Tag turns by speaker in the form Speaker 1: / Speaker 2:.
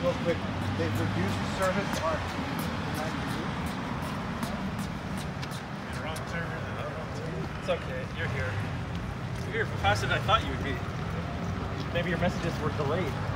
Speaker 1: real quick. They've reduced service on.
Speaker 2: Wrong server. It's okay. You're here. You're here faster than I thought you would be. Maybe your messages were delayed.